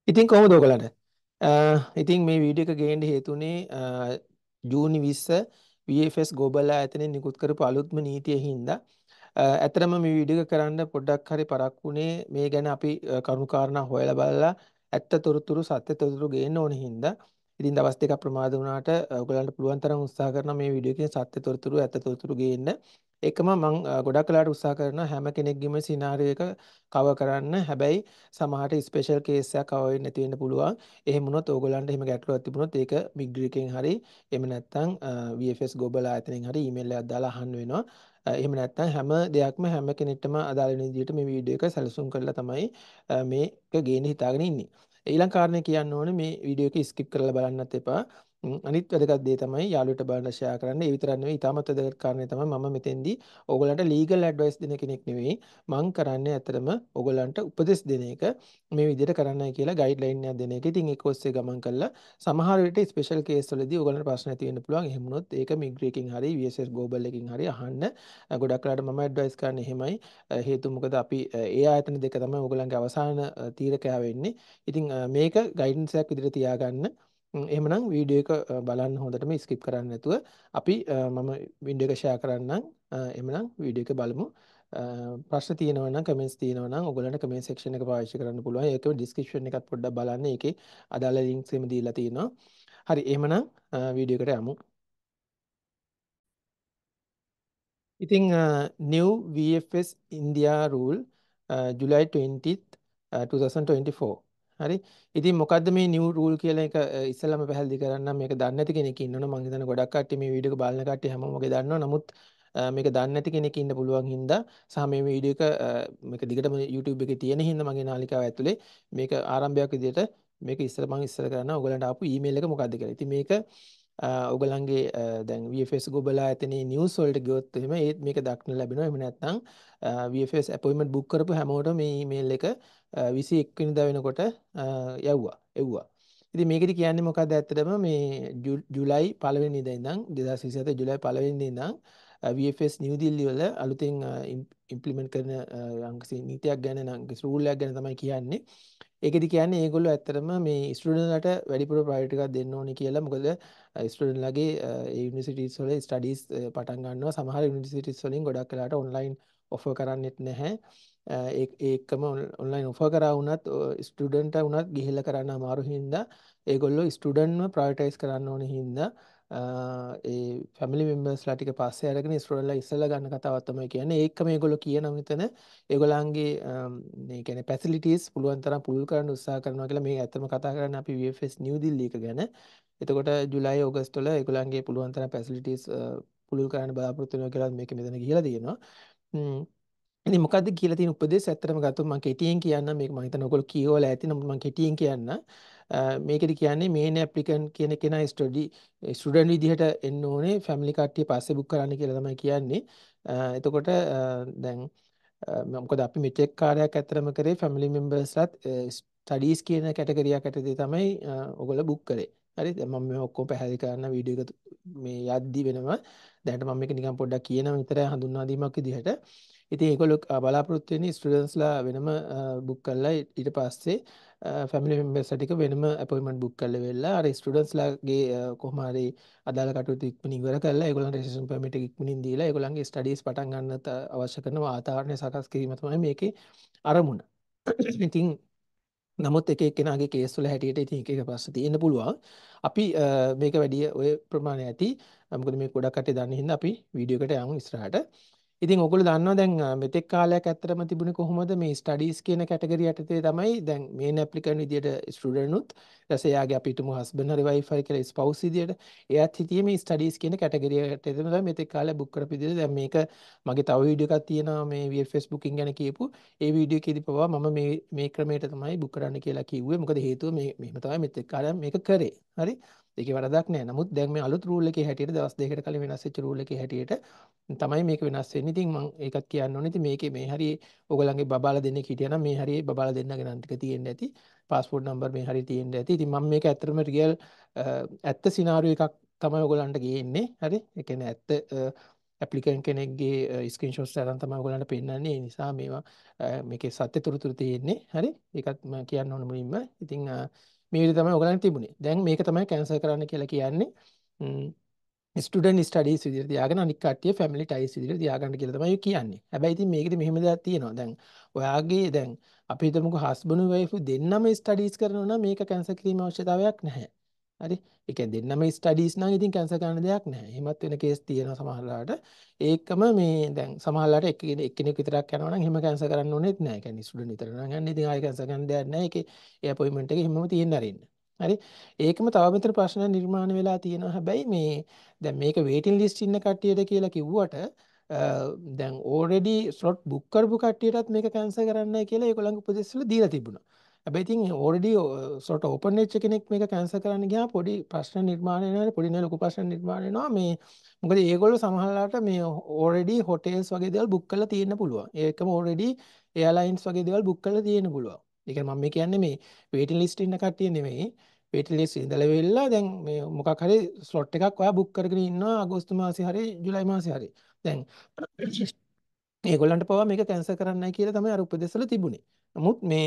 ඉතින් කොහොමද ඔයගලන්ට? ඉතින් මේ වීඩියෝ එක ගේන්න හේතුනේ ජූනි 20 VFS Global ආයතනයෙන් නිකුත් කරපු අලුත්ම නීතිය හින්දා. ඇත්තටම මේ වීඩියෝ එක කරන්න පොඩ්ඩක් හරි පරක්කු වුණේ මේ ගැන අපි කරුණු කාරණා හොයලා බලලා ඇත්ත තොරතුරු සත්‍ය තොරතුරු ගේන්න ඕන හින්දා. ඉතින් දවස් දෙකක් ප්‍රමාද වුණාට ඔයගලන්ට පුළුවන් තරම් උත්සාහ කරනවා මේ වීඩියෝ එකේ සත්‍ය තොරතුරු ඇත්ත තොරතුරු ගේන්න. ඒකම මම ගොඩක් වෙලාවට උත්සාහ කරනවා හැම කෙනෙක්ගේම සිනාරියෝ එක කවර් කරන්න. හැබැයි සමහරට ස්පෙෂල් කේස් එකක් කවර් වෙන්නේ නැති වෙන්න පුළුවන්. එහෙම වුණොත් ඕගොල්ලන්ට එහෙම ගැටලුවක් තිබුණොත් ඒක මිග්‍රි එකෙන් හරි එහෙම නැත්නම් VFS Global ආයතනයෙන් හරි ඊමේල් එකක් දාලා අහන්න වෙනවා. එහෙම නැත්නම් හැම දෙයක්ම හැම කෙනෙක්ටම අදාළ වෙන විදිහට මේ වීඩියෝ එක සැලසුම් කරලා තමයි මේක ගේන්න හිතාගෙන ඉන්නේ. ඊළඟ කාරණේ කියන්න ඕනේ මේ වීඩියෝ එක ස්කිප් කරලා බලන්නත් එපා. අනිත් වැදගත් දේ තමයි යාළුවට බලන්න ෂෙයා කරන්න. ඒ විතරක් නෙවෙයි ඊටමත් වැදගත් කාරණේ තමයි මම මෙතෙන්දී ඕගොල්ලන්ට ලීගල් ඇඩ්වයිස් දෙන කෙනෙක් නෙවෙයි. මං කරන්නේ ඇත්තටම ඕගොල්ලන්ට උපදෙස් දෙන එක මේ විදිහට කරන්නයි කියලා ගයිඩ්ලයින් එකක් දෙන එක. ඉතින් ඒක ඔස්සේ ගමන් කළා සමහර විට ස්පෙෂල් කේස් වලදී ඕගොල්ලන්ට ප්‍රශ්න ඇති වෙන්න පුළුවන්. එහෙම වුණොත් ඒක මිග්‍රි එකකින් හරි VSS Global එකකින් හරි අහන්න. ගොඩක් වෙලාවට මම ඇඩ්වයිස් කරන්නේ එහෙමයි. හේතුව මොකද අපි ඒ ආයතන දෙක තමයි ඕගොල්ලන්ගේ අවසාන තීරකයා වෙන්නේ. ඉතින් මේක ගයිඩන්ස් එකක් විදිහට තියාගන්න. එහෙමනම් වීඩියෝ එක බලන්න හොඳටම ස්කිප් කරන්න නැතුව අපි මම වීඩියෝ එක ෂෙයා කරන්නම්. එහෙමනම් වීඩියෝ එක බලමු. ප්‍රශ්න තියෙනවා නම් කමෙන්ට්ස් තියෙනවා නම් ඔයගොල්ලන්ට කමෙන්ට් සෙක්ෂන් එක පාවිච්චි කරන්න පුළුවන්. ඒක ඩිස්ක්‍රිප්ෂන් එකත් පොඩ්ඩක් බලන්න. ඒකේ අදාළ ලින්ක්ස් එහෙම දීලා තියෙනවා. හරි එහෙමනම් වීඩියෝ එකට යමු. ඉතින් new VFS India rule July 20th 2024. හරි. ඉතින් මොකද්ද මේ new rule කියලා එක ඉස්සෙල්ලාම පැහැදිලි කරන්න මේක දන්නේ නැති කෙනෙක් ඉන්නවනේ මම හිතන්නේ ගොඩක් කට්ටිය මේ වීඩියෝ එක බලන කට්ටිය හැමෝම වගේ දන්නවා. නමුත් මේක දන්නේ නැති කෙනෙක් ඉන්න පුළුවන් හින්දා සහ මේ වීඩියෝ එක මේක දිගටම YouTube එකේ තියෙන හින්දා මගේ නාලිකාව ඇතුලේ මේක ආරම්භයක් විදිහට මේක ඉස්සර කරනවා ඔයගලන්ට ආපු ඊමේල් එක මොකද්ද කියලා. ඉතින් මේක ඔයගලන්ගේ දැන් VFS Global ආයතනයේ නිවුස් වලට ගියොත් එහෙම ඒත් මේක දක්න ලැබෙනවා. එහෙම නැත්නම් VFS අපොයින්ට්මන්ට් බුක් කරපු හැමෝටම මේ ඊමේල් එක 21 වෙනිදා වෙනකොට එව්වා. ඉතින් මේකෙදි කියන්නේ මොකද්ද ඇත්තටම මේ ජූලයි 1 වෙනිදා ඉඳන් 2027 ජූලයි 1 වෙනිදා ඉඳන් VFS නිව් දිල්ලි වල අලුතෙන් ඉම්ප්ලිමන්ට් කරන යම්කිසි නීතියක් ගැන නම් රූල් එකක් ගැන තමයි කියන්නේ. ඒකෙදි කියන්නේ ඒගොල්ලෝ ඇත්තටම මේ ස්ටුඩන්ට්ලට වැඩිපුර ප්‍රයොරිටි එකක් දෙන්න ඕනේ කියලා. මොකද ස්ටුඩන්ට්ලගේ ඒ යුනිවර්සිටිස් වල ස්ටඩීස් පටන් ගන්නවා. සමහර යුනිවර්සිටිස් වලින් ගොඩක් වෙලාට ඔන්ලයින් ඔෆර් කරන්නෙත් නැහැ. ඒකම ඔන්ලයින් ඔෆර් කරා වුණත් ස්ටුඩන්ට් වුණත් ගිහිල්ලා කරන්න අමාරු හින්දා ඒගොල්ලෝ ස්ටුඩන්ට්ව ප්‍රයොරිටයිස් කරන්න ඕනේ හින්දා ඒ ෆැමිලි මෙම්බර්ස්ලා ටික පස්සේ අරගෙන ස්ටුඩන්ට්ලා ඉස්සෙල්ලා ගන්න කතාවක් තමයි කියන්නේ. ඒක මේගොල්ලෝ කියනවා මෙතන ඒගොල්ලන්ගේ මේ කියන්නේ ෆැසිලිටිස් පුළුවන් තරම් පුළුල් කරන්න උත්සාහ කරනවා කියලා. මේ ඇත්තම කතා කරන්නේ අපි VFS නිව් දිල්ලි එක ගැන. එතකොට ජුලයි ඕගස්ට් වල ඒගොල්ලන්ගේ පුළුවන් තරම් ෆැසිලිටිස් පුළුල් කරන්න බලාපොරොත්තු වෙනවා කියලා මේක මෙතන ගිහිලා තියෙනවා. ඉතින් මොකද්ද කියලා තියෙන උපදේශ ඇත්තටම ගත්තොත් මම කෙටියෙන් කියන්නම්. මේක මම හිතන්නේ ඔයගොල්ලෝ කියවලා ඇති. නමුත් මම කෙටියෙන් කියන්නම්. මේකෙදි කියන්නේ මේන් ඇප්ලිකන්ට් කියන කෙනා ස්ටුඩන්ට් විදිහට එන්න ඕනේ. ෆැමිලි කට්ටිය පස්සේ බුක් කරන්න කියලා තමයි කියන්නේ. එතකොට දැන් මොකද අපි මෙචෙක් කාර්යයක් ඇත්තටම කරේ ෆැමිලි මෙම්බර්ස්ලාත් ස්ටඩීස් කියන කැටගරියක් ඇතුලේ තමයි ඔයගොල්ලෝ බුක් කරේ. හරි දැන් මම මේ ඔක්කොම පැහැදිලි කරන්න වීඩියෝ එක මේ යද්දි වෙනවා. දැනට මම මේක නිකන් පොඩ්ඩක් කියනවා විතරයි හඳුන්වා දීමක් විදිහට. ඉතින් ඒගොල්ලෝ බලාපොරොත්තු වෙන්නේ ස්ටුඩන්ට්ස්ලා වෙනම බුක් කරලා ඊට පස්සේ ෆැමිලි මෙම්බර්ස්ලා ටික වෙනම අපොයින්ට්මන්ට් බුක් කරලා වෙලා අර ස්ටුඩන්ට්ස්ලාගේ කොහොම හරි අදාළ කටයුතු ඉක්මනින් ඉවර කරලා ඒගොල්ලන්ට රෙජිස්ට්‍රේෂන් පර්මිට් එක ඉක්මනින් දීලා ඒගොල්ලන්ගේ ස්ටඩීස් පටන් ගන්නත් අවශ්‍ය කරන වාතාවරණය සකස් කිරීම තමයි මේකේ අරමුණ. ඉතින් නමුත් එක එක්කෙනාගේ කේස් වල හැටියට ඉතින් එක එක ප්‍රශ්න තියෙන්න පුළුවන්. අපි මේක වැඩි ඔය ප්‍රමාණය ඇති. මොකද මේ ගොඩක් කටේ දන්නේ හින්දා අපි වීඩියෝ එකට යමු ඉස්සරහට. ඉතින් ඔයගොල්ලෝ දන්නවා දැන් මෙතෙක් කාලයක් ඇත්තටම තිබුණේ කොහොමද මේ ස්ටඩීස් කියන කැටගරිය යටතේ තමයි දැන් මේන් ඇප්ලිකන්ට් විදියට ස්ටුඩන්ට් උත් ඊට පස්සේ යාගේ අපි හිතමු හස්බන්ඩ් හරි වයිෆ් හරි කියලා ස්පවුස් විදියට එයාත් හිටියේ මේ ස්ටඩීස් කියන කැටගරිය යටතේ තමයි මෙතෙක් කාලයක් බුක් කරපු විදියට. දැන් මේක මගේ තව වීඩියෝ එකක් තියෙනවා මේ VFS බුකින් ගැන කියපු. ඒ වීඩියෝ එකේදී පවා මම මේ ක්‍රමයට තමයි බුක් කරන්න කියලා කිව්වේ. මොකද හේතුව මෙහෙම තමයි මෙතෙක් කාලයක් මේක කරේ. හරි. ඒකේ වරදක් නැහැ. නමුත් දැන් මේ අලුත් රූල් එකේ හැටියට දවස් දෙකකට කලින් වෙනස් වෙච්ච රූල් එකේ හැටියට තමයි මේක වෙනස් වෙන්නේ. ඉතින් මම ඒකත් කියන්න ඕනේ. ඉතින් මේකේ මේ හරිය ඔයගලගේ බබාලා දෙන්නෙක් හිටියනම් මේ හරිය බබාලා දෙන්නගේ නම් ටික තියෙන්න ඇති. පාස්පෝර්ට් නම්බර් මේ හරිය තියෙන්න ඇති. ඉතින් මම මේක ඇත්තටම රියල් ඇත්ත සිනාරියෝ එකක් තමයි ඔයගලන්ට ගේන්නේ. හරි. ඒ කියන්නේ ඇත්ත ඇප්ලිකන්ට් කෙනෙක්ගේ ස්ක්‍රීන්ෂොට්ස් අරන් තමයි ඔයගලන්ට පෙන්නන්නේ. ඒ නිසා මේවා මේකේ සත්‍ය තොරතුරු තියෙන්නේ. හරි. ඒකත් මම කියන්න ඕන මුලින්ම. ඉතින් මේ විදිහට තමයි ඔයගලන්ට තිබුණේ. දැන් මේක තමයි කැන්සල් කරන්න කියලා කියන්නේ. ස්ටඩන් ස්ටඩීස් විදිහට තියාගෙන අනික් කට්ටිය ෆැමිලි ටයිස් විදිහට තියාගන්න කියලා තමයි කියන්නේ. හැබැයි ඉතින් මේකෙදි මෙහෙම දෙයක් තියෙනවා. දැන් ඔයාගේ දැන් අපි හිතමුකෝ හස්බන්ඩ් වයිෆ් දෙන්නම ස්ටඩීස් කරනවා නම් මේක කැන්සල් කිරීම අවශ්‍යතාවයක් නැහැ. හරි. ඒ කියන්නේ දෙන්නම ස්ටඩීස් නම් ඉතින් කැන්සල් කරන්න දෙයක් නැහැ. එහෙමත් වෙන කේස් තියෙනවා සමහරලාට. ඒකම මේ දැන් සමහරලාට එක්කෙනෙක් විතරක් යනවා නම් එහෙම කැන්සල් කරන්න ඕනෙත් නැහැ. ඒ කියන්නේ ස්ටුඩන්ට් විතර නම් යන්නේ. ඉතින් ආයෙ කැන්සල් කරන්න දෙයක් නැහැ. ඒකේ ඒ අපොයින්ට්මන්ට් එක එහෙමම තියෙන්න ආරින්න. හරි. ඒකම තව මෙතන ප්‍රශ්න නිර්මාණය වෙලා තියෙනවා. හැබැයි මේ දැන් මේක වේටින් ලිස්ට් ඉන්න කට්ටියට කියලා කිව්වට දැන් ඕල්රෙඩි ස්ලොට් බුක් කරපු කට්ටියටත් මේක කැන්සල් කරන්නයි කියලා ඒගොල්ලන්ගේ උපදෙස් වල දීලා තිබුණා. හැබැයි ඉතින් ඕල්රෙඩි ස්ලොට් ඕපන් වෙච්ච කෙනෙක් මේක කැන්සල් කරන්න ගියාම පොඩි ප්‍රශ්න නිර්මාණය වෙනවා. පොඩි නේ ලොකු ප්‍රශ්න නිර්මාණය වෙනවා. මේ මොකද ඒගොල්ලෝ සමහරලාට මේ ඕල්රෙඩි හොටෙල්ස් වගේ දේවල් බුක් කරලා තියෙන්න පුළුවන්. ඒකම ඕල්රෙඩි එයාලයින්ස් වගේ දේවල් බුක් කරලා තියෙන්න පුළුවන්. ඒ කියන්නේ මම කියන්නේ මේ වේටින් ලිස්ට් ඉන්න කට්ටිය නෙමෙයි. වේටින් ලිස්ට් ඉඳලා වෙලා දැන් මේ මොකක් හරි ස්ලොට් එකක් ඔයා බුක් කරගෙන ඉන්නවා අගෝස්තු මාසේ හරි ජුලයි මාසේ හරි. දැන් ඒගොල්ලන්ට පවා මේක කැන්සල් කරන්නයි කියලා තමයි අර උපදෙස්වල තිබුණේ. නමුත් මේ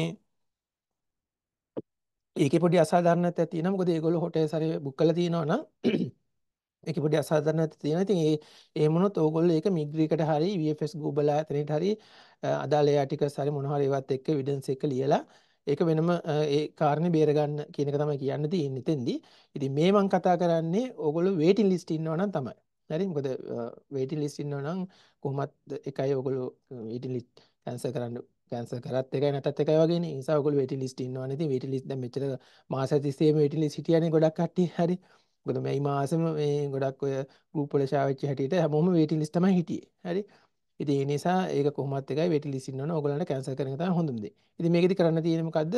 ඒකේ පොඩි අසාධාරණත්වයක් තියෙනවා. මොකද ඒගොල්ලෝ හොටෙල්ස් හරි බුක් කරලා තියෙනවා නම් ඒක පොඩි අසාධාරණත්වයක් තියෙනවා. ඉතින් ඒ මොනොත් ඕගොල්ලෝ ඒක මිග්‍රීකට හරි VFS Google ආයතනයට හරි අදාළ ඒ ආටිකල්ස් හරි මොනවා හරි ඒවත් එක්ක එවිඩන්ස් එක්ක ලියලා ඒක වෙනම ඒ කාරණේ බේර ගන්න කියන එක තමයි කියන්න තියෙන්නේ එතෙන්දී. ඉතින් මේ මම කතා කරන්නේ ඕගොල්ලෝ වේටින් ලිස්ට් ඉන්නවා නම් තමයි. හරි මොකද වේටින් ලිස්ට් ඉන්නවා නම් කොහොමත් එකයි ඕගොල්ලෝ වේටින් ලිස්ට් කැන්සල් කරන්න කැන්සල් කරත් එකයි නැතත් එකයි වගේනේ. ඒ නිසා ඔයගොල්ලෝ වේටින් ලිස්ට් ඉන්නවනේ. ඉතින් වේටින් ලිස්ට් දැන් මෙච්චර මාස තිස්සේම වේටින් ලිස්ට් හිටියනේ ගොඩක් කට්ටිය. හරි. මොකද මේ මාසෙම මේ ගොඩක් ඔය ගෲප් වල ෂෙයා වෙච්ච හැටියට හැමෝම වේටින් ලිස්ට් තමයි හිටියේ. හරි. ඉතින් ඒ නිසා ඒක කොහොමත් එකයි වේටින් ලිස්ට් ඉන්නවනේ ඔයගොල්ලන්ට කැන්සල් කරන එක තමයි හොඳම දේ. ඉතින් මේකෙදි කරන්න තියෙන්නේ මොකද්ද?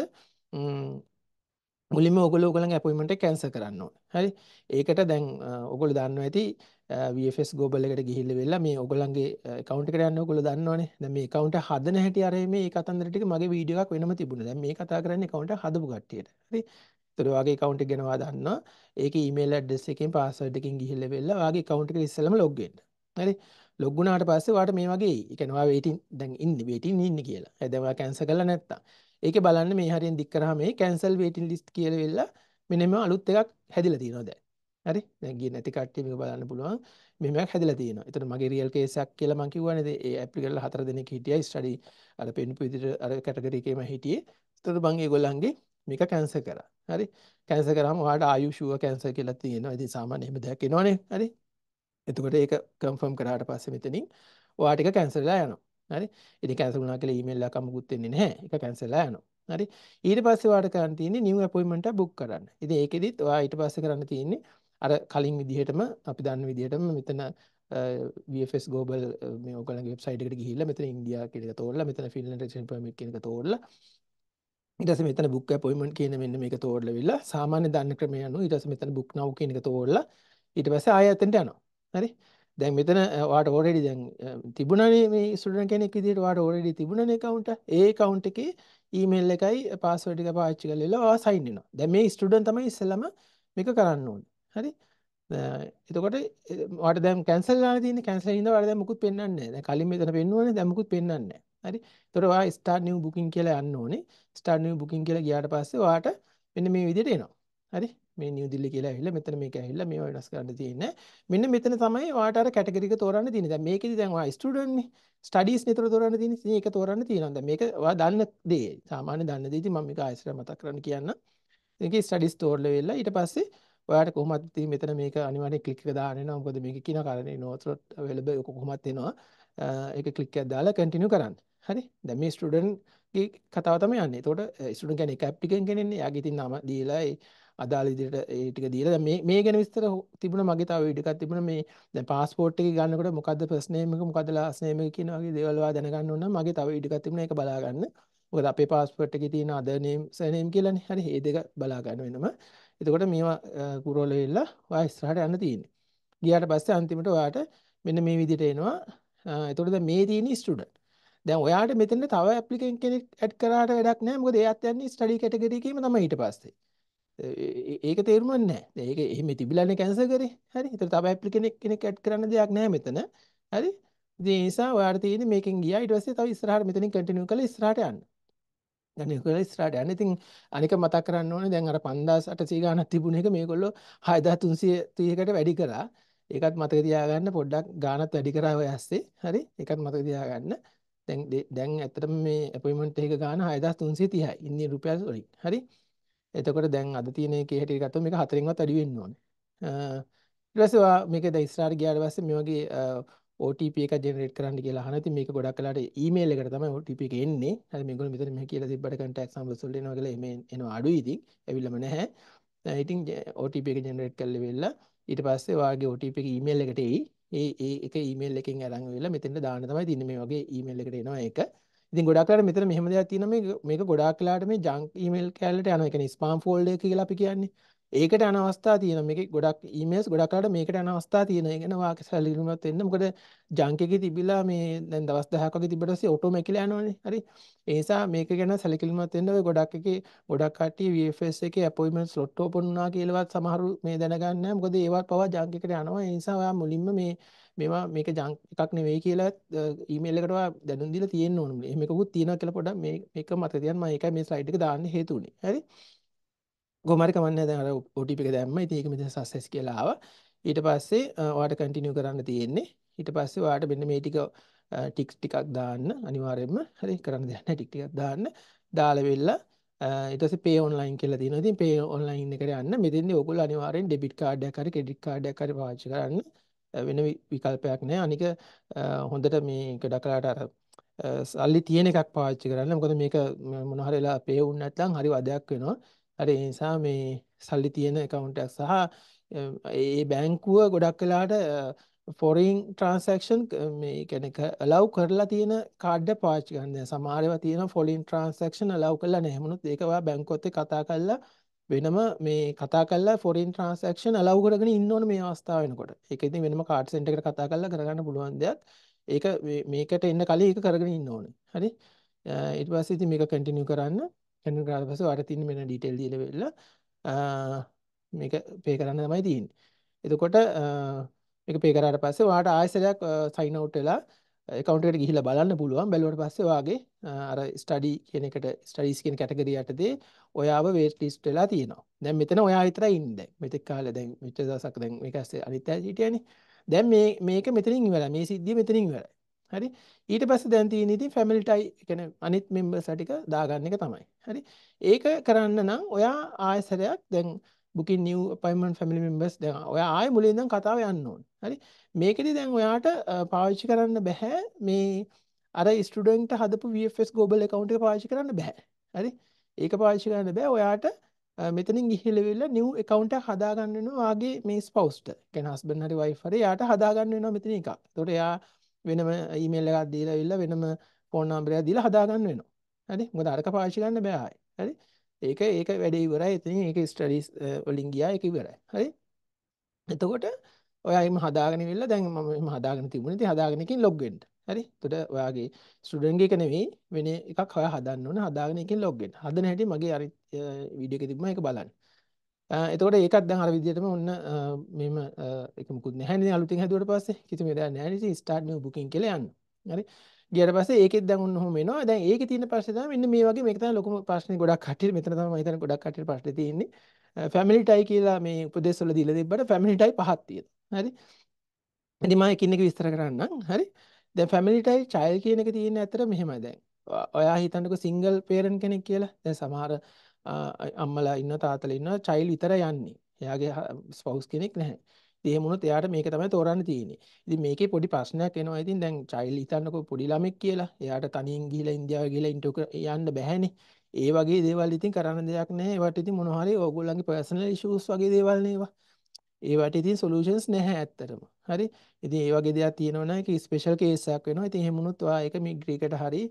මුලින්ම ඔයගොල්ලෝ ඔයගොල්ලන්ගේ අපොයින්ට්මන්ට් එක කැන්සල් කරන්න ඕනේ. හරි. ඒකට දැන් ඔයගොල්ලෝ දන්නවා ඇති VFS Global එකට ගිහිල්ලා වෙලා මේ ඔයගොල්ලන්ගේ account එකට යන්න ඔයගොල්ලෝ දන්නවනේ. දැන් මේ account එක හදන හැටි අර මේ කතන්දර ටික මගේ වීඩියෝ එකක් වෙනම තිබුණා. දැන් මේ කතා කරන්නේ account එක හදපු කට්ටියට. හරි. ඒතර ඔයාගේ account එක ගැන ඔයා දන්නවා. ඒකේ email address එකෙන් password එකකින් ගිහිල්ලා වෙලා ඔයාගේ account එකට ඉස්සෙල්ලාම log වෙන්න. හරි. log වුණාට පස්සේ ඔයාට මේ වගේ එයි. ඒ කියන්නේ ඔයා waiting දැන් ඉන්නේ waiting ඉන්නේ කියලා. දැන් ඔයා cancel කරලා නැත්තම්. ඒකේ බලන්න මේ හරියෙන් දික් කරාම මේ cancel waiting list කියලා වෙලා මෙන්න මේ අලුත් එකක් හැදිලා තියෙනවා දැන්. හරි. දැන් ගියේ නැති කට්ටිය මේක බලන්න පුළුවන්. මෙහෙම එකක් හැදිලා තියෙනවා. ඒතර මගේ රියල් කේස් එකක් කියලා මම කිව්වනේ ඒ ඇප්ලිකේෂන් 4 දෙනෙක් හිටියා ස්ටඩි අර පෙන්පු විදිහට අර කැටගරි එකේම හිටියේ. ඒතර මම ඒගොල්ලන්ගේ මේක කැන්සල් කරා. හරි. කැන්සල් කරාම ඔයාලට ආයු ෂුවර් කැන්සල් කියලා තියෙනවා. ඉතින් සාමාන්‍ය එහෙම දෙයක් එනවනේ. හරි. එතකොට ඒක කන්ෆර්ම් කරාට පස්සේ මෙතනින් ඔයාට ඒක කැන්සල් වෙලා යනවා. හරි. ඉතින් කැන්සල් වුණා කියලා ඊමේල් එකක් අමුකුත් එන්නේ නැහැ. ඒක කැන්සල් වෙලා යනවා. හරි. ඊට පස්සේ ඔයාට කරන්න තියෙන්නේ නිව් අපොයින්ට්මන්ට් එකක් බුක් කරන්න. ඉතින් ඒකෙදිත් ඔයා ඊට පස්සේ කරන්න තියෙන්නේ අර කලින් විදිහටම අපි දන්න විදිහටම මෙතන VFS Global මේ ඔයගොල්ලන්ගේ වෙබ්සයිට් එකට ගිහිල්ලා මෙතන ඉන්දියා කියන එක තෝරලා මෙතන ෆින්ලන්ඩ් රෙසිඩන්ට් පර්මිට් කියන එක තෝරලා ඊට පස්සේ මෙතන බුක් අපොයින්ට්මන්ට් කියන මෙන්න මේක තෝරලා විලා සාමාන්‍ය දන්න ක්‍රමය අනුව ඊට පස්සේ මෙතන බුක් නව් කියන එක තෝරලා ඊට පස්සේ ආයෙ එතනට යනවා. හරි. දැන් මෙතන ඔයාට already දැන් තිබුණානේ මේ ස්ටුඩන්ට් කෙනෙක් විදිහට ඔයාට already තිබුණානේ account එක. ඒ account එකේ email එකයි password එක පාවිච්චි කරලා ඔයා sign වෙනවා. දැන් මේ ස්ටුඩන්ට් තමයි ඉස්සෙල්ලාම මේක කරන්න ඕනේ. හරි. එතකොට ඔයාට දැන් කැන්සල් කරලා තියෙන්නේ කැන්සල් හින්දා ඔයාලා දැන් මුකුත් පෙන්වන්නේ නැහැ. දැන් කලින් මෙතන පෙන්වුවානේ දැන් මුකුත් පෙන්වන්නේ නැහැ. හරි. එතකොට ඔයා start new booking කියලා යන්න ඕනේ. start new booking කියලා ගියාට පස්සේ ඔයාට මෙන්න මේ විදිහට එනවා. හරි. මේ නිව් දිල්ලි කියලා ඇවිල්ලා මෙතන මේක ඇවිල්ලා මේව වෙනස් කරන්න තියෙන්නේ. මෙන්න මෙතන තමයි ඔයාට අර කැටගරි එක තෝරන්න තියෙන්නේ. දැන් මේකෙදි දැන් ඔයා ස්ටුඩන්ට් නේ. ස්ටඩීස් නේ තෝරන්න තියෙන්නේ. ඉතින් ඒක තෝරන්න තියෙනවා. දැන් මේක ඔයා දන්න දේ. සාමාන්‍ය දන්න දේ. ඉතින් මම මේක ආයෙත් මතක් කරන්න කියන්න. ඒකේ ස්ටඩීස් තෝරලා වෙලා ඊට පස්සේ ඔයාට කොහොමද ඉතින් මෙතන මේක අනිවාර්යෙන් ක්ලික් එක දාන්න වෙනවා. මොකද මේක කියන කාරණේ notes available කොහොමත් එනවා. ඒක ක්ලික් එකක් දාලා continue කරන්න. හරි. දැන් මේ ස්ටුඩන්ට් ගේ කතාව තමයි යන්නේ. එතකොට ස්ටුඩන්ට් කියන්නේ එක ඇප්ලිකන්ට් කෙනෙක්නේ. එයාගේ ඉතින් නම දීලා ඒ අදාළ විදිහට ඒ ටික දීලා දැන් මේ ගැන විස්තර තිබුණා මගේ තව වීඩියෝ එකක් තිබුණා මේ දැන් પાස්පෝර්ට් එක ගන්නකොට මොකද්ද ෆස්ට් නේම් එක මොකද්ද ලාස්ට් නේම් එක කියන වගේ දේවල් ඔයා දැනගන්න ඕන නම් මගේ තව වීඩියෝ එකක් තිබුණා ඒක බලා ගන්න. මොකද අපේ પાස්පෝර්ට් එකේ තියෙන අද නේම් සර්නේම් කියලානේ. හරි. මේ දෙක බලා ගන්න වෙනම. එතකොට මේවා පුරවල වෙලා ඔයා ඉස්සරහට යන්න තියෙන්නේ. ගියාට පස්සේ අන්තිමට ඔයාට මෙන්න මේ විදිහට එනවා. එතකොට දැන් මේ තියෙන්නේ ස්ටුඩන්ට්. දැන් ඔයාට මෙතන තව ඇප්ලිකන්ට් කෙනෙක් ඇඩ් කරාට වැඩක් නැහැ. මොකද එයාත් යන්නේ ස්ටඩි කැටගරි එකේම තමයි ඊට පස්සේ. ඒක තේරුම් නැහැ. ඒක එහෙම තිබිලානේ කැන්සල් කරේ. හරි. ඒතර තව ඇප්ලිකන්ට් කෙනෙක් ඇඩ් කරන්න දෙයක් නැහැ මෙතන. හරි? ඉතින් ඒ නිසා ඔයාලට තියෙන්නේ මේකෙන් ගියා ඊට පස්සේ තව ඉස්සරහට මෙතනින් කන්ටිනියු කරලා ඉස්සරහට යන්න. ගණන් කරලා ඉස්සරහට යන්න. ඉතින් අනික මතක් කරන්න ඕනේ දැන් අර 5800 ගාණක් තිබුණ එක මේගොල්ලෝ 6330කට වැඩි කරා. ඒකත් මතක තියාගන්න පොඩ්ඩක් ගාණත් වැඩි කරා ඔය ඇස්සේ. හරි? ඒකත් මතක තියාගන්න. දැන් ඇත්තටම මේ අපොයින්ට්මන්ට් එක ගාණ 6330යි. ඉන්දියන් රුපියල් වලින්. හරි? එතකොට දැන් අද තියෙන එකේ හැටියට ගත්තොත් මේක 4න්වත් වැඩි වෙන්න ඕනේ. ඊට පස්සේ මේක දැන් ඉස්සරහට ගියාට පස්සේ මේ වගේ OTP එකක් ජෙනරේට් කරන්න කියලා අහන. ඉතින් මේක ගොඩක් වෙලාට ඊමේල් එකට තමයි OTP එක එන්නේ. හරි මේගොල්ලෝ මෙතන මෙහෙ කියලා තිබ්බට කන්ටැක්ට් නම්බර්ස් වලට එනවා කියලා එහෙම එනවා අඩුයි ඉතින්. ඇවිල්ලාම නැහැ. ඉතින් OTP එක ජෙනරේට් කරලා වෙලා ඊට පස්සේ ඔයාගේ OTP එක ඊමේල් එකට එයි. ඒ එක ඊමේල් එකෙන් අරන් වෙලා මෙතෙන්ට දාන්න තමයි තින්නේ මේ වගේ ඊමේල් එකට එනවා ඒක. ඉතින් ගොඩක් වෙලාට මෙතන මෙහෙම දෙයක් තියෙනවා මේක ගොඩක් වෙලාට මේ ජංක් ඊමේල් කැලලට යනවා. ඒ කියන්නේ ස්පාම් ෆෝල්ඩර් එක කියලා අපි කියන්නේ. ඒකට යන අවස්ථා තියෙනවා. මේකේ ගොඩක් ඊමේල්ස් ගොඩක් වෙලාට මේකට යන අවස්ථා තියෙනවා. ඒ කියන්නේ වාගේ සැලකිලිමත් වෙන්න. මොකද ජංක් එකේ තිබිලා මේ දැන් දවස් 10ක් වගේ තිබ්බට පස්සේ ඔටෝමැටිකලි යනවනේ. හරි. ඒ නිසා මේක ගැන සැලකිලිමත් වෙන්න. ඔය ගොඩක් එකේ ගොඩක් කට්ටිය VFS එකේ අපොයින්ට්මන්ට්ස් ස්ලොට් ඕපන් වුණා කියලාවත් සමහරු මේ දැනගන්නේ නැහැ. මොකද ඒවත් පවා ජංක් එකට යනවා. ඒ නිසා ඔයා මුලින්ම මේවා මේක ජංක් එකක් නෙවෙයි කියලා ඊමේල් එකට ඔයා දැනුම් දීලා තියෙන්න ඕනේ. එහෙම එකකුත් තියෙනවා කියලා පොඩ්ඩක් මේක මතක තියන්න. මම ඒකයි මේ ස්ලයිඩ් එක දාන්න හේතු වුනේ. හරි. කොහොමරි කමන්නේ දැන් අර OTP එක දැම්ම. ඉතින් ඒක මෙතන සක්සස් කියලා ආවා. ඊට පස්සේ ඔයාලට කන්ටිනියු කරන්න තියෙන්නේ. ඊට පස්සේ ඔයාලට මෙන්න මේ ටික ටිකක් දාන්න අනිවාර්යයෙන්ම. හරි කරන්න දෙයක් නැහැ ටිකක් දාන්න. දාලා වෙලා ඊට පස්සේ pay online කියලා තියෙනවා. ඉතින් pay online එකට යන්න. මෙතෙන්දී ඔයගොල්ලෝ අනිවාර්යෙන් debit card එකක් හරි credit card එකක් හරි පාවිච්චි කරන්න. වෙන විකල්පයක් නැහැ. අනික හොඳට මේ ගොඩක් කලකට අර සල්ලි තියෙන එකක් පාවිච්චි කරන්න. මොකද මේක මොන හරි වෙලා pay වුණ නැත්නම් හරි වදයක් වෙනවා. හරි ඒ නිසා මේ සල්ලි තියෙන account එකක් සහ ඒ බැංකුව ගොඩක් වෙලාට foreign transaction මේ කියන්නේ allow කරලා තියෙන කාඩ් එක පාවිච්චි කරන්න. දැන් සමහර ඒවා තියෙනවා foreign transaction allow කරලා නැහැ. මොනොත් ඒක ඔයා බැංකුවත් එක්ක කතා කරලා වෙනම මේ කතා කරලා foreign transaction allow කරගෙන ඉන්න ඕනේ මේ අවස්ථාව වෙනකොට. ඒක ඉතින් වෙනම කාඩ් සෙන්ටර් එකට කතා කරලා කරගන්න පුළුවන් දෙයක්. ඒක මේකට එන්න කලින් ඒක කරගෙන ඉන්න ඕනේ. හරි. ඊට පස්සේ ඉතින් මේක කන්ටිනියු කරන්න. කන්ටිනියු කරාට පස්සේ ඔයාලට තියෙන මෙන්න ඩීටේල් දීලා වෙලා මේක පේ කරන්න තමයි තියෙන්නේ. එතකොට මේක පේ කරාට පස්සේ ඔයාලට ආයෙසරයක් සයින් අවුට් වෙලා account එකට ගිහිල්ලා බලන්න පුළුවන්. බැලුවට පස්සේ ඔයාගේ අර ස්ටඩි කියන එකට ස්ටඩීස් කියන කැටගරිය යටතේ ඔයාව වේට් ලිස්ට් වෙලා තියෙනවා. දැන් මෙතන ඔයා විතරයි ඉන්නේ දැන්. මෙතෙක් කාලේ දැන් මෙච්චර දවසක් දැන් මේක ඇස්සේ අනිත් අය හිටියනේ. දැන් මේක මෙතනින් ඉවරයි. මේ සිද්ධිය මෙතනින් ඉවරයි. හරි. ඊට පස්සේ දැන් තියෙන ඉතින් ෆැමිලි ටයි කියන්නේ අනිත් මෙම්බර්ස්ලා ටික දාගන්න එක තමයි. හරි. ඒක කරන්න නම් ඔයා ආයෙසරයක් දැන් booking new appointment family members දැන් ඔයා ආයෙ මුලින් ඉඳන් කතාව යන්න ඕනේ. හරි. මේකෙදි දැන් ඔයාට පාවිච්චි කරන්න බෑ මේ අර ස්ටුඩන්ට් හදපු VFS Global account එක පාවිච්චි කරන්න බෑ. හරි. ඒක පාවිච්චි කරන්න බෑ. ඔයාට මෙතනින් ගිහිල්ලා new account එකක් හදාගන්න වෙනවා වාගේ මේ ස්පවුස්ට. කියන්නේ husband හරි wife හරි යාට හදාගන්න වෙනවා මෙතන එකක්. ඒතකොට එයා වෙනම ඊමේල් එකක් දීලා ඉල්ල වෙනම ෆෝන් නම්බර් එකක් දීලා හදාගන්න වෙනවා. හරි. මොකද අරක පාවිච්චි කරන්න බෑ ආයේ. හරි. ඒක වැඩේ ඉවරයි. ඉතින් ඒක ස්ටඩීස් වලින් ගියා ඒක ඉවරයි. හරි. එතකොට ඔයා එහෙම හදාගෙන ඉවිල්ලා දැන් මම එහෙම හදාගෙන තිබුණේ. ඉතින් හදාගෙන එකකින් ලොග් වෙන්න. හරි. එතකොට ඔයාගේ ස්ටුඩන්ට් එක නෙවෙයි වෙන එකක් ඔයා හදන්න ඕනේ. හදාගෙන එකකින් ලොග් වෙන්න. හදන හැටි මගේ අර වීඩියෝ එකේ තිබ්බම ඒක බලන්න. එතකොට ඒකත් දැන් අර විදිහටම ඔන්න මෙහෙම ඒක මුකුත් නැහැ නේ අලුතින් හැදුවට පස්සේ කිසිම දෙයක් නැහැ නේ ස්ටාර්ට් නිව් බුකින් කියලා යන්න. හරි. ගියට පස්සේ ඒකෙත් දැන් ඔන්න ඔහොම එනවා. දැන් ඒකේ තියෙන ප්‍රශ්නේ තමයි මෙන්න මේ වගේ මේක තමයි ලොකුම ප්‍රශ්නේ ගොඩක් කට්ටිය මෙතන තමයි මම හිතන්නේ ගොඩක් කට්ටියට ප්‍රශ්නේ තියෙන්නේ. ෆැමිලි ටයි කියලා මේ උපදේශ වල දීලා තිබ්බට ෆැමිලි ටයි පහක් තියෙනවා. හරි. ඉතින් මම එකින් එක විස්තර කරන්නම්. හරි. දැන් ෆැමිලි ටයි චයිල්ඩ් කියන එක තියෙන්නේ ඇත්තට මෙහෙමයි දැන්. ඔයා හිතන්නකෝ සිංගල් පේරන්ට් කෙනෙක් කියලා. දැන් සමහර අම්මලා ඉන්න තාත්තලා ඉන්න චයිල්ඩ් විතරයි යන්නේ. එයාගේ ස්පවුස් කෙනෙක් නැහැ. ඉතින් එහෙම වුණොත් එයාට මේක තමයි තෝරන්න තියෙන්නේ. ඉතින් මේකේ පොඩි ප්‍රශ්නයක් එනවා. ඉතින් දැන් චයිල්ඩ් හිතන්නකෝ පොඩි ළමෙක් කියලා. එයාට තනියෙන් ගිහිලා ඉන්දියාව ගිහිලා යන්න බෑනේ. ඒ වගේ දේවල් ඉතින් කරන්න දෙයක් නැහැ. ඒවට ඉතින් මොනවා හරි ඕගොල්ලන්ගේ පර්සනල් ඉෂුස් වගේ දේවල් නේවා. ඒවට ඉතින් සොලියුෂන්ස් නැහැ ඇත්තටම. හරි. ඉතින් ඒ වගේ දෙයක් තියෙනවා නම් ඒක ස්පෙෂල් කේස් එකක් වෙනවා. ඉතින් එහෙම වුණොත් ඔයා ඒක මිග්‍රේකට හරි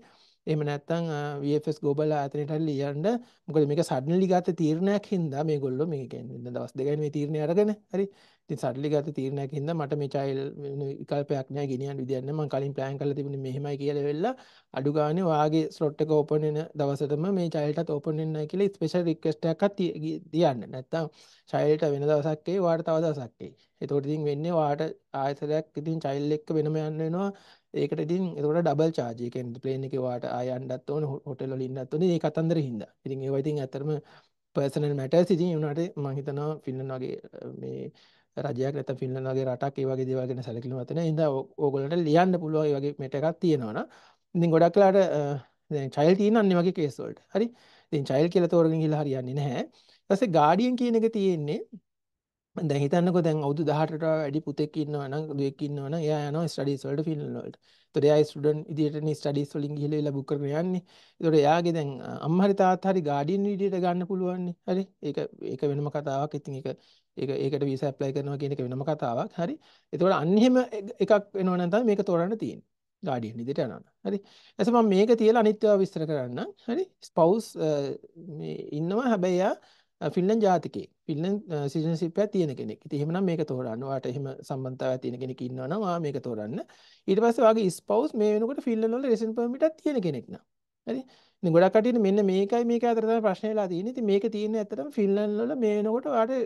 එහෙම නැත්නම් VFS Global ආයතනයට හරි ලියන්න. මොකද මේක සඩන්ලි ගත්ත තීරණයක් හින්දා මේගොල්ලෝ මේ කියන්නේ දවස් දෙකයි මේ තීරණය අරගෙන හරි. ඉතින් සඩන්ලි ගත්ත තීරණයක් හින්දා මට මේ චයිල්ඩ් විකල්පයක් නැහැ ගෙනියන්න විදියක් නැහැ. මම කලින් ප්ලෑන් කරලා තිබුණේ මෙහෙමයි කියලා වෙලා අඩු ගානේ ඔයාගේ ස්ලොට් එක ඕපන් වෙන දවසටම මේ චයිල්ඩ්ටත් ඕපන් වෙන්නේ නැහැ කියලා ස්පෙෂල් රික්වෙස්ට් එකක් තියන්න. නැත්නම් චයිල්ඩ්ට වෙන දවසක් එයි ඔයාට තව දවසක් එයි. එතකොට ඉතින් වෙන්නේ ඔයාට ආයතනයක් ඉතින් චයිල්ඩ් එක්ක වෙනම යන්න වෙනවා. ඒකට ඉතින් එතකොට ඩබල් charge. ඒ කියන්නේ ප්ලේන් එකේ ඔයාට ආය යන්නත් ඕන හොටෙල් වල ඉන්නත් ඕනේ. ඒ කතන්දර හින්දා. ඉතින් ඒවා ඉතින් ඇත්තටම පර්සනල් මැටර්ස්. ඉතින් ඒ වුණාට මම හිතනවා ෆින්ලන්ඩ් වගේ මේ රජයක් නැත්නම් ෆින්ලන්ඩ් වගේ රටක් ඒ වගේ දේවල් ගැන සැලකිලිමත් නැහැ. හින්දා ඕගොල්ලන්ට ලියන්න පුළුවන් ඒ වගේ මෙට එකක් තියෙනවා නා. ඉතින් ගොඩක් වෙලාට දැන් චයිල්ඩ් තියෙන අන්නේ වගේ කේස් වලට. හරි. ඉතින් චයිල්ඩ් කියලා තෝරගෙන ගිහලා හරියන්නේ නැහැ. ඊට පස්සේ ගාඩියන් කියන එක තියෙන්නේ දැන් හිතන්නකෝ දැන් අවුරුදු 18ට වැඩි පුතෙක් ඉන්නවා නම් දුවෙක් ඉන්නවා නම් එයා යනවා ස්ටඩීස් වලට ෆින්ලන්ඩ් වලට. ඒතකොට එයා ස්ටුඩන්ට් විදියටනේ ස්ටඩීස් වලින් ගිහලා බුක් කරගෙන යන්නේ. ඒතකොට එයාගේ දැන් අම්මා හරි තාත්තා හරි ගාඩියන් විදියට ගන්න පුළුවන් නේ. හරි. ඒක වෙනම කතාවක්. ඉතින් ඒකට වීසා ඇප්ලයි කරනවා කියන එක වෙනම කතාවක්. හරි. ඒතකොට අන්න එහෙම එකක් වෙනවා නම් තමයි මේක තෝරන්න තියෙන්නේ. ගාඩියන් විදියට යනවා. හරි. එතකොට මම මේක තියලා අනිත් ඒවා විස්තර කරන්න. හරි. ස්පවුස් මේ ඉන්නවා හැබැයි එයා ෆින්ලන්ඩ් ජාතිකයෙක්. ෆින්ලන්ඩ් සිටිසන්ෂිප් එකක් තියෙන කෙනෙක්. ඉතින් එහෙමනම් මේක තෝරන්න. ඔයාට එහෙම සම්බන්ධතාවයක් තියෙන කෙනෙක් ඉන්නවා නම් ඔයා මේක තෝරන්න. ඊට පස්සේ ඔයාගේ ස්පවුස් මේ වෙනකොට ෆින්ලන්ඩ් වල රෙසිඩන්ට් පර්මිට් එකක් තියෙන කෙනෙක් නම්. හරි. ඉතින් ගොඩක් කටියට මෙන්න මේකයි මේක අතර තමයි ප්‍රශ්නේ වෙලා තියෙන්නේ. ඉතින් මේක තියෙන්නේ ඇත්තටම ෆින්ලන්ඩ් වල මේ වෙනකොට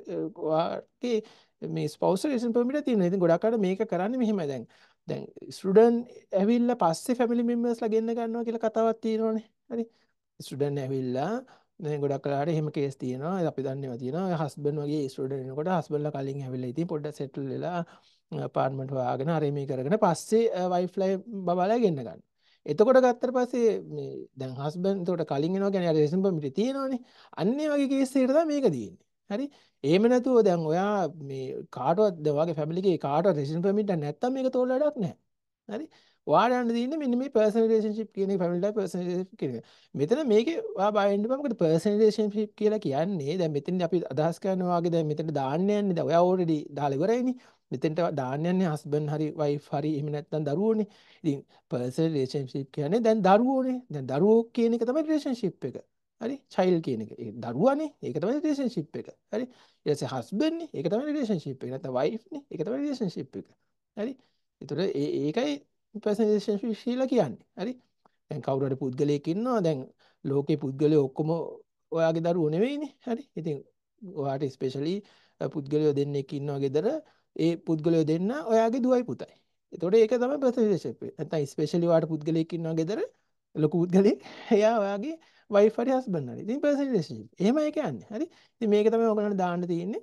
ඔයාගේ මේ ස්පවුස් රෙසිඩන්ට් පර්මිට් එක තියෙනවා. ඉතින් ගොඩක් අය මේක කරන්නේ මෙහෙමයි දැන් ස්ටුඩන්ට් ඇවිල්ලා පස්සේ ෆැමිලි මෙම්බර්ස්ලා ගෙන්න ගන්නවා කියලා කතාවක් තියෙනවානේ. හරි. ස්ටුඩන්ට් ඇවිල්ලා දැන් ගොඩක් වෙලාවට එහෙම කේස් තියෙනවා. අපි දන්නේවා තියෙනවා. හස්බන්ඩ් වගේ ස්ටුඩන්ට් එනකොට හස්බන්ඩ්ලා කලින් ඇවිල්ලා ඉතින් පොඩ්ඩක් සෙටල් වෙලා අපාර්ට්මන්ට් හොයාගෙන අර මේ කරගෙන පස්සේ වයිෆ්ලා බබාලා ගෙන්න ගන්න. එතකොට ගත්තට පස්සේ මේ දැන් හස්බන්ඩ් එතකොට කලින් එනවා කියන්නේ අර රෙසිඩන්ට් පර්මිට් තියෙනවනේ. අන්න ඒ වගේ කේස් එකකට තමයි මේක තියෙන්නේ. හරි. එහෙම නැතුව දැන් ඔයා මේ කාටවත් දැන් ඔයාගේ ෆැමිලි එකේ කාටවත් රෙසිඩන්ට් පර්මිට් එක නැත්තම් මේක තෝරලා වැඩක් නැහැ. හරි. ඔයාට යන්න තියෙන්නේ මෙන්න මේ පර්සනල් රිලේෂන්ෂිප් කියන එක ෆැමිලි ටයිප් පර්සනල් රිලේෂන්ෂිප් කියන එක. මෙතන මේකේ ඔයා බය වෙන්න එපා. මොකද පර්සනල් රිලේෂන්ෂිප් කියලා කියන්නේ දැන් මෙතනදී අපි අදහස් කරනවා වාගේ දැන් මෙතනට දාන්න යන්නේ දැන් ඔයා ඕල්රෙඩි දාලා ඉවරයිනේ. මෙතෙන්ට දාන්න යන්නේ හස්බන්ඩ් හරි වයිෆ් හරි එහෙම නැත්නම් දරුවෝනේ. ඉතින් පර්සනල් රිලේෂන්ෂිප් කියන්නේ දැන් දරුවෝනේ. දැන් දරුවෝ කියන එක තමයි රිලේෂන්ෂිප් එක. හරි. චයිල්ඩ් කියන එක. ඒ දරුවානේ. ඒක තමයි රිලේෂන්ෂිප් එක. හරි. ඊට පස්සේ හස්බන්ඩ් නේ. ඒක තමයි රිලේෂන්ෂිප් එක. නැත්නම් වයිෆ් නේ. ඒක තමයි රිලේෂන්ෂිප් එක. හරි. ඒතර ඒකයි පර්සනල් රිලේෂන්ෂිප් කියලා කියන්නේ. හරි. දැන් කවුරු හරි පුද්ගලයෙක් ඉන්නවා. දැන් ලෝකේ පුද්ගලයෝ ඔක්කොම ඔයාගේ දරුවෝ නෙවෙයිනේ. හරි. ඉතින් ඔයාට ස්පෙෂලි පුද්ගලයෝ දෙන්නෙක් ඉන්නවා ගෙදර. ඒ පුද්ගලයෝ දෙන්න ඔයාගේ දුවයි පුතයි. එතකොට ඒක තමයි පර්සනල් රිලේෂන්ෂිප් එක. නැත්නම් ස්පෙෂලි ඔයාට පුද්ගලයෙක් ඉන්නවා ගෙදර. ලොකු පුද්ගලයෙක්. එයා ඔයාගේ වයිෆ් හරි හස්බන්ඩ් හරි. ඉතින් පර්සනල් රිලේෂන්ෂිප්. එහෙමයි කියන්නේ. හරි. ඉතින් මේක තමයි ඔයගලන්ට දාන්න තියෙන්නේ.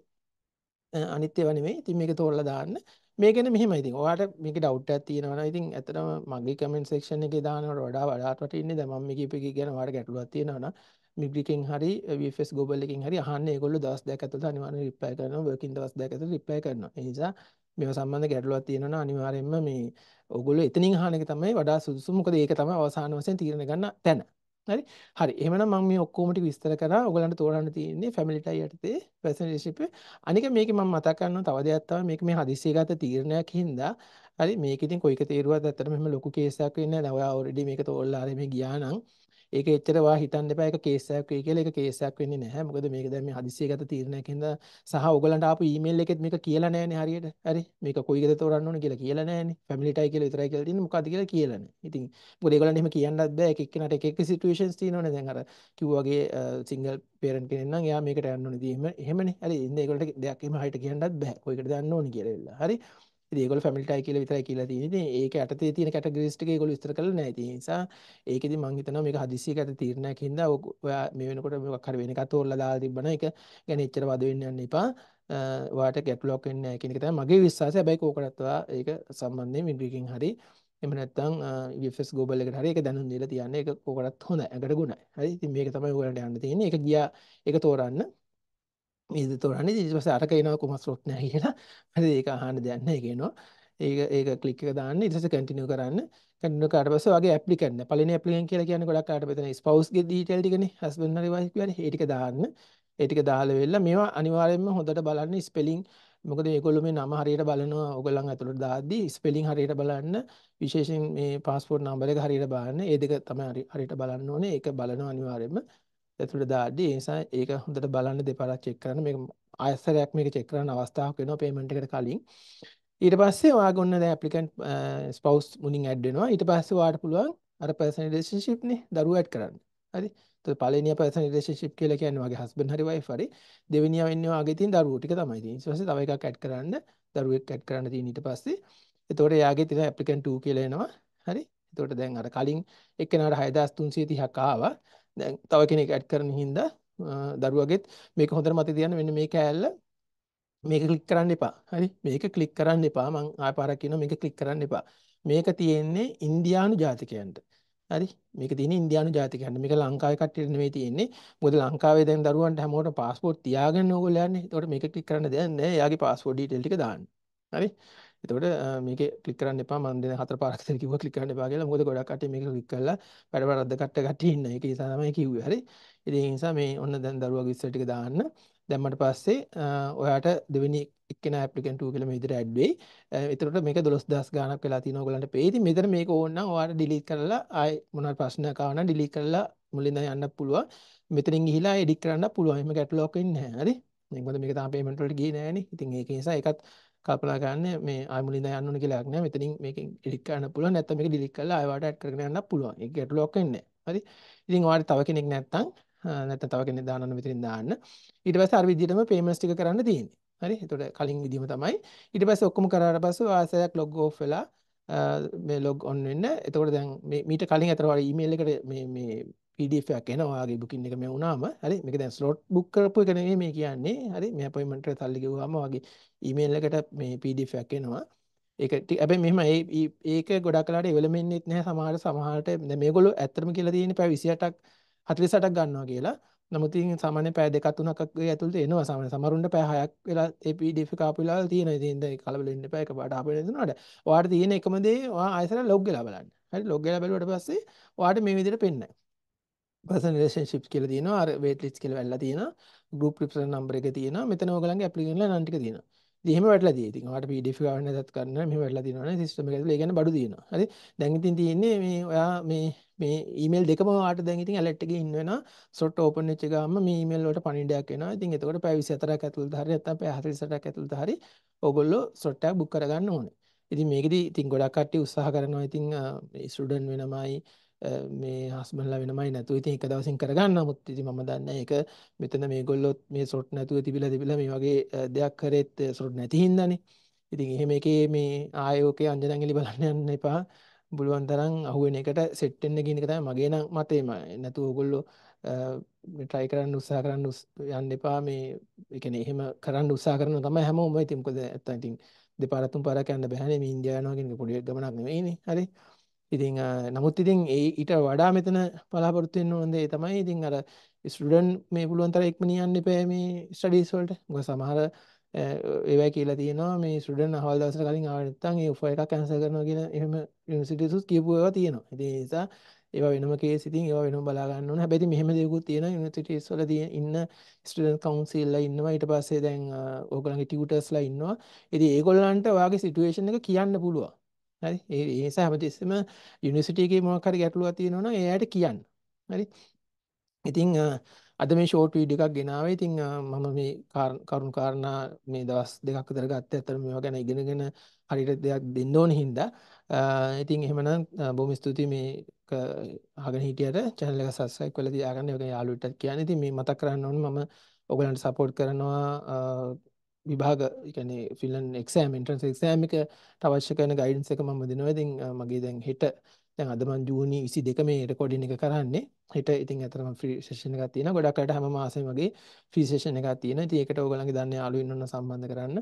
අනිත් ඒවා නෙමෙයි. ඉතින් මේක තෝරලා දාන්න. මේකනේ මෙහෙමයි. ඉතින් ඔයාලට මේකේ ඩවුට් එකක් තියෙනවා නම් ඉතින් ඇත්තටම මගේ කමෙන්ට් සෙක්ෂන් එකේ දානවට වඩා වඩාත් වටින්නේ දැන් මම මේ කියපු එක ගැන ඔයාලට ගැටලුවක් තියෙනවා නම් මිග්‍රිකෙන් හරි VFS Global එකකින් හරි අහන්න ඒගොල්ලෝ දවස් දෙකක් ඇතුළත අනිවාර්යෙන් රිප්ලයි කරනවා. වර්කින් දවස් දෙකක් ඇතුළත රිප්ලයි කරනවා. ඒ නිසා මේව සම්බන්ධ ගැටලුවක් තියෙනවා නම් අනිවාර්යෙන්ම මේ ඔයගොල්ලෝ එතනින් අහන එක තමයි වඩා සුදුසු. මොකද ඒක තමයි අවසාන වශයෙන් තීරණය ගන්න තැන. හරි එහෙනම් මම මේ ඔක්කොම ටික විස්තර කරා. ඔයගලන්ට තෝරන්න තියෙන්නේ ෆැමිලි ටයි යටතේ පර්සනල් රිලේෂන්ෂිප්. අනික මේකේ මම මතක් කරනවා තව දෙයක් තමයි මේක මේ හදිස්සිය ගත තීරණයක් හින්දා. හරි මේක ඉතින් කොයික තේරුවත් ඇත්තටම මෙහෙම ලොකු කේස් එකක් වෙන්නේ නැහැ. දැන් ඔයා ඔල්රෙඩි මේක තෝරලා ආරෙ මේ ගියා නම් ඒක එච්චර ඔයා හිතන්න එපා ඒක කේස් එකක් වෙයි කියලා. ඒක කේස් එකක් වෙන්නේ නැහැ. මොකද මේක දැන් මේ හදිස්සිය ගත තීරණයක් හින්දා සහ ඔයගලන්ට ආපු ඊමේල් එකෙත් මේක කියලා නැහැනේ හරියට. හරි මේක කොයිකද තෝරන්න ඕනේ කියලා කියලා නැහැනේ. ෆැමිලි ටයි කියලා විතරයි කියලා තියෙන්නේ. මොකද්ද කියලා කියලා නැහැ. ඉතින් මොකද ඒගොල්ලන්ට එහෙම කියන්නත් බෑ. එක එක්කෙනාට එක එක සිටුේෂන්ස් තියෙනවනේ. දැන් අර කිව්වාගේ සිංගල් පේරන්ට් කෙනෙක් නම් එයා මේකට යන්න ඕනේ. ඉතින් එහෙමනේ. හරි ඉතින් ඒගොල්ලන්ට දෙයක් එහෙම හයිට කියන්නත් බෑ. කොයිකටද යන්න ඕනේ කියලා වෙලා. හරි ඉතින් ඒගොල්ලෝ ෆැමිලි ටයි කියලා විතරයි කියලා තියෙන්නේ. ඉතින් ඒක යටතේ තියෙන කැටගරිස් ටික ඒගොල්ලෝ විස්තර කරලා නැහැ. ඉතින් ඒ නිසා ඒකෙදි මම හිතනවා මේක හදිස්සියකට තීරණයක් හින්දා ඔයා මේ වෙනකොට මොකක් හරි වෙන එකක් තෝරලා දාලා තිබ්බනම් ඒක ගැන එච්චර වද වෙන්න යන්න එපා. ඔයාට ගැටලුවක් වෙන්නේ නැහැ කියන එක තමයි මගේ විශ්වාසය. හැබැයි කෝකටත් ඔයා ඒක සම්බන්ධයෙන් මිඩ්‍රිකින් හරි එහෙම නැත්නම් VFS Global එකට හරි ඒක දැනුම් දීලා තියන්න. ඒක කෝකටත් හොඳයි. අගට ගුණයි. හරි ඉතින් මේක තමයි ඔයාලට යන්න තියෙන්නේ. ඒක ගියා ඒක තෝරන්න. මේක තෝරන්නේ ඊට පස්සේ අරක එනවා කොහොමද ස්ලොට් නැහැ කියලා. හරි ඒක අහන්න දෙයක් නැහැ ඒක එනවා. ඒක ක්ලික් එක දාන්න ඊට පස්සේ කන්ටිනියු කරන්න. කන්ටිනියු කරාට පස්සේ ඔයාගේ ඇප්ලිකන්ට් පළවෙනි ඇප්ලිකන්ට් කියලා කියන්නේ ගොඩක් අයට මෙතන ස්පවුස් ගේ ඩීටේල් ටිකනේ හස්බන්ඩ් හරි වයිෆ් හරි ඒ ටික දාන්න. ඒ ටික දාලා වෙලා මේවා අනිවාර්යයෙන්ම හොඳට බලන්න ස්පෙලිං මොකද මේගොල්ලෝ මේ නම හරියට බලනවා ඔයගොල්ලන් ඇතුළට දාද්දී ස්පෙලිං හරියට බලන්න විශේෂයෙන් මේ පාස්පෝර්ට් නම්බර් එක හරියට බලන්න ඒ දෙක තමයි හරියට බලන්න ඕනේ ඒක බලනවා අනිවාර්යයෙන්ම ඇතුළට දාද්දී ඒ නිසා ඒක හොඳට බලන්න දෙපාරක් චෙක් කරන්න මේක ආයතරයක් මේක චෙක් කරන්න අවස්ථාවක් වෙනවා පේමන්ට් එකට කලින් ඊට පස්සේ ඔයාගේ ඔන්න දැන් ඇප්ලිකන්ට් ස්පවුස් මුලින් ඇඩ් වෙනවා ඊට පස්සේ ඔයාට පුළුවන් අර පර්සනල් රිලේෂන්ෂිප් නේ දරුවෝ ඇඩ් කරන්න හරි එතකොට පළවෙනිය පර්සනල් රිලේෂන්ෂිප් කියලා කියන්නේ ඔයාගේ හස්බන්ඩ් හරි වයිෆ් හරි දෙවෙනියා වෙන්නේ ඔයාගේ තියෙන දරුවෝ ටික තමයි තියෙන්නේ ඊට පස්සේ තව එකක් ඇඩ් කරන්න දරුවෙක් ඇඩ් කරන්න තියෙන ඊට පස්සේ එතකොට එයාගේ තියෙන ඇප්ලිකන්ට් 2 කියලා එනවා හරි එතකොට දැන් අර කලින් එක්කෙනාට 6330ක් ආවා දැන් තව කෙනෙක් ඇඩ් කරන හින්දා දරුවගෙත් මේක හොඳට මතක තියාගන්න මෙන්න මේ කෑල්ල මේක ක්ලික් කරන්න එපා. හරි? මේක ක්ලික් කරන්න එපා. මම ආය පාරක් කියනවා මේක ක්ලික් කරන්න එපා. මේක තියෙන්නේ ඉන්දියානු ජාතිකයන්ට. හරි? මේක තියෙන්නේ ඉන්දියානු ජාතිකයන්ට. මේක ලංකාවේ කට්ටියට නෙවෙයි තියෙන්නේ. මොකද ලංකාවේ දැන් දරුවන්ට හැමෝටම පාස්පෝර්ට් තියාගෙන ඕගොල්ලෝ යන්නේ. ඒතකොට මේක ක්ලික් කරන්න දෙයක් නැහැ. එයාගේ පාස්පෝර්ට් ඩීටේල් ටික දාන්න. හරි? එතකොට මේකේ ක්ලික් කරන්න එපා. මම දැන් හතර පාරක් විතර කිව්වා ක්ලික් කරන්න එපා කියලා. මොකද ගොඩක් කට්ටිය මේක ක්ලික් කරලා වැඩ වරද්ද කට්ටිය ඉන්න. ඒක නිසා තමයි කිව්වේ. හරි? ඉතින් ඒ නිසා මේ ඔන්න දැන් දරුවගේ විස්තර ටික දාන්න. දැම්මට පස්සේ ඔයාට දෙවෙනි එක්කෙනා ඇප්ලිකන්ට් 2 කියලා මේ විදිහට ඇඩ් වෙයි. එතකොට මේක 12000 ගාණක් වෙලා තිනවා ඔයගලන්ට පෙයි. ඉතින් මෙතන මේක ඕන නම් ඔයාට ඩිලීට් කරලා ආයි මොනවාරි ප්‍රශ්නයක් ආව නම් ඩිලීට් කරලා මුලින්ම යන්න පුළුවන්. මෙතනින් ගිහිලා එඩිට් කරන්න පුළුවන්. එහෙම ගැටලුවක් වෙන්නේ නැහැ. හරි? මොකද මේක තාම පේමන්ට් වලට ගියේ නෑනේ. ඉතින් ඒක නිසා ඒකත් කල්පනා කරන්න මේ ආයි මුලින්ම යන්න ඕන කියලා එකක් නෑ. මෙතනින් මේකෙන් එඩිට් කරන්න පුළුවන්. නැත්නම් මේක ඩිලීට් කරලා ආයි වාට ඇඩ් කරගෙන යන්න පුළුවන්. ඒක ගැටලුවක් වෙන්නේ නෑ. හරි? ඉතින් ඔයාලට තව කෙනෙක් නැත්නම් තව කෙනෙක් දාන්න මෙතනින් දාන්න. ඊට පස්සේ අර විදිහටම පේමන්ට්ස් ටික කරන්න තියෙන්නේ. හරි? එතකොට කලින් විදිහම තමයි. ඊට පස්සේ ඔක්කොම කරාට පස්සේ ආසයක් ලොග් ඔෆ් වෙලා මේ ලොග් ඔන් වෙන්න. එතකොට දැන් මේ මීට කලින් අතර ඔයාලා ඊමේල් එකට මේ PDF එකක් එනවා ඔයාගේ බුකින් එක මේ වුණාම. හරි? මේක දැන් ස්ලොට් බුක් කරපු එක නෙමෙයි මේ කියන්නේ. හරි? මේ අපොයින්ට්මන්ට් එකට සල්ලි ගෙවුවාම ඔයාගේ ඊමේල් එකට මේ PDF එකක් එනවා. ඒක හැබැයි මෙහෙම ඒක ගොඩක් කලාට එවලෙමෙන්නෙත් නැහැ සමහරට දැන් මේගොල්ලෝ ඇත්තටම කියලා තියෙන්නේ පැය 28ක් 48ක් ගන්නවා කියලා. නමුත් ඉතින් සාමාන්‍ය පැය දෙකක් තුනක් ගේ ඇතුළත එනවා සාමාන්‍ය සමහරුන්ට පැය 6ක් වෙලා ඒ PDF එක ආපු වෙලාවල් තියෙනවා. ඉතින් දැන් කලබල වෙන්න එපා එකපාරට ආපු වෙන දුන්නාට. ඔයාලට තියෙන එකම දේ ඔයා ආයෙසර ලොග් වෙලා බලන්න. හරි ලොග් වෙලා බැලුවට පස්සේ ඔයාලට මේ විදිහට පෙන්නයි. පර්සනල් රිලේෂන්ෂිප්ස් කියලා තියෙනවා අර වේට් ලිස්ට් කියලා වැල්ලා තියෙනවා ගෲප් රිප්‍රසන්ට් නම්බර් එක තියෙනවා මෙතන ඔයගලන්ගේ ඇප්ලිකේෂන් වල නම් ටික තියෙනවා ඉතින් එහෙම වැටලා තියෙයි ඉතින් ඔයාලට PDF ගන්න නැතත් කරන්න මෙහෙම වැටලා තියෙනවනේ සිස්ටම් එක ඇතුලේ ඒ කියන්නේ බඩු තියෙනවා හරි දැන් ඉතින් තියෙන්නේ මේ ඔයා මේ ඊමේල් දෙකම ඔයාලට දැන් ඉතින් ඇලර්ට් එකේ ඉන්න වෙනවා සොට් ඕපන් වෙච්ච ගාම මේ ඊමේල් වලට පණිවිඩයක් එනවා ඉතින් එතකොට පැය 24ක් ඇතුළත හරි නැත්නම් පැය 48ක් ඇතුළත හරි ඔයගොල්ලෝ සොට් එකක් බුක් කරගන්න ඕනේ ඉතින් මේකෙදි ඉතින් ගොඩක් කට්ටිය උත්සාහ කරනවා ඉතින් මේ ස්ටුඩන්ට් වෙනමයි මේ හස්බන්ඩ්ලා වෙනමයි නැතුව ඉතින් එක දවසින් කරගන්න නමුත් ඉතින් මම දන්නේ ඒක මෙතන මේගොල්ලොත් මේ සොට් නැතුව තිබිලා මේ වගේ දෙයක් කරෙත් සොට් නැති හින්දානේ ඉතින් එහෙම එකේ මේ ආයෝකේ අංජනංගලි බලන්න යන්න එපා පුළුවන් තරම් අහුවෙන එකට සෙට් වෙන්න කියන එක තමයි මගේ නම් මතේම නැතුව ඕගොල්ලෝ මේ try කරන්න උත්සාහ කරන්න යන්න එපා මේ ඒ කියන්නේ එහෙම කරන්න උත්සාහ කරනවා තමයි හැමෝම ඉතින් මොකද නැත්තම් ඉතින් දෙපාරක් තුන් පාරක් යන්න බෑනේ මේ ඉන්දියාව යනවා කියන එක පොඩි ගමනක් නෙවෙයිනේ හරි ඉතින් නමුත් ඉතින් ඊට වඩා මෙතන බලාපොරොත්තු වෙන්න ඕන දේ තමයි ඉතින් අර ස්ටුඩන්ට් මේ පුළුවන් තරම් ඉක්මනින් යන්න එපා මේ ස්ටඩීස් වලට. මොකද සමහර ඒවයි කියලා තියෙනවා මේ ස්ටුඩන්ට් අහවල් දවසට කලින් ආව නැත්නම් ඒ ඔෆර් එකක් කැන්සල් කරනවා කියන එහෙම යුනිවර්සිටිස් උත් කියපු ඒවා තියෙනවා. ඉතින් ඒ නිසා ඒවා වෙනම කේස් ඉතින් ඒවා වෙනම බලා ගන්න ඕනේ. හැබැයි ඉතින් මෙහෙම දේකුත් තියෙනවා යුනිවර්සිටිස් වල ඉන්න ස්ටුඩන්ට් කවුන්සිල්ලා ඉන්නවා. ඊට පස්සේ දැන් ඕගොල්ලන්ගේ ටියුටර්ස්ලා ඉන්නවා. ඉතින් ඒගොල්ලන්ට ඔයාගේ සිටුේෂන් එක කියන්න පුළුවන්. හරි ඒ නිසා හැමතිස්සෙම යුනිවර්සිටි එකේ මොකක් හරි ගැටලුවක් තියෙනවා නම් එයාට කියන්න. හරි. ඉතින් අද මේ ෂෝට් වීඩියෝ එකක් ගෙනාවේ. ඉතින් මම මේ කරුණු කාරණා මේ දවස් දෙකක් විතර ගත්තේ. අතන මේවා ගැන ඉගෙනගෙන හරියට දෙයක් දෙන්න ඕන හින්දා. ඉතින් එහෙමනම් බොහොම ස්තුතියි මේ අහගෙන හිටියට channel එක subscribe කරලා තියාගන්න. ඒක යාළුවෙක්ටත් කියන්න. ඉතින් මේ මතක් කරන්න ඕනේ මම ඔයගලන්ට support කරනවා විභාග ඒ කියන්නේ ෆින්ලන්ඩ් එක්සෑම් එන්ට්‍රන්ස් එක්සෑම් එකට අවශ්‍ය කරන ගයිඩන්ස් එක මම දෙනවා. ඉතින් මගේ දැන් හෙට දැන් අද මම ජූනි 22 මේ රෙකෝඩින් එක කරන්නේ. හෙට ඉතින් අතරම ෆ්‍රී සෙෂන් එකක් තියෙනවා. ගොඩක් අයට හැම මාසෙම වගේ ෆ්‍රී සෙෂන් එකක් තියෙනවා. ඉතින් ඒකට ඕගොල්ලන්ගේ දන්න යාළුවෝ ඉන්නවනම් සම්බන්ධ කරන්න.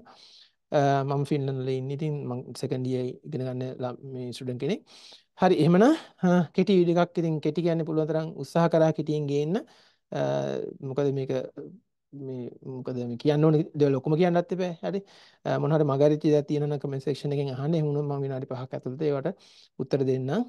මම ෆින්ලන්ඩ් වල ඉන්නේ. ඉතින් මම සෙකන්ඩ් ඉයර් ඉගෙන ගන්න මේ ස්ටුඩන්ට් කෙනෙක්. හරි එහෙමනම් කෙටි වීඩියෝ එකක් ඉතින් කෙටි කියන්න පුළුවන් තරම් උත්සාහ කරා කෙටියෙන් ගේන්න. මොකද මේක මේ මොකද මේ කියන්න ඕනේ දේවල් ඔක්කොම කියන්නත් එපා. හරි. මොන හරි මගහරිච්ච දේවල් තියෙනවා නම් කමෙන්ට් සෙක්ෂන් එකෙන් අහන්න. එහෙම වුණොත් මම විනාඩි 5ක් ඇතුළත ඒවට උත්තර දෙන්නම්.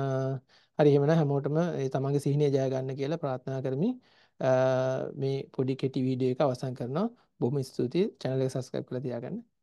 හරි එහෙමනම් හැමෝටම ඒ තමන්ගේ සිහිනය ජය ගන්න කියලා ප්‍රාර්ථනා කරමි. මේ පොඩි කෙටි වීඩියෝ එක අවසන් කරනවා. බොහොම ස්තුතියි channel එක subscribe කරලා තියාගන්න.